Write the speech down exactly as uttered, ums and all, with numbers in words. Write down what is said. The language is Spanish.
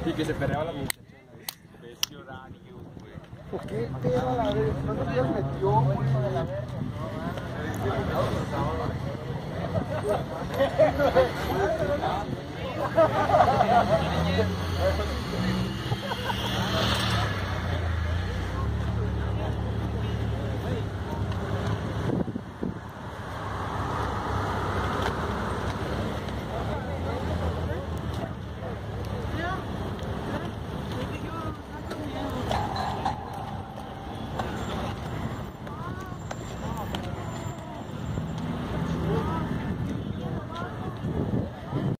Y que se perreaba la muchacha. ¿Qué pedo a la vez? ¿No te habías metido, güey? A la vez.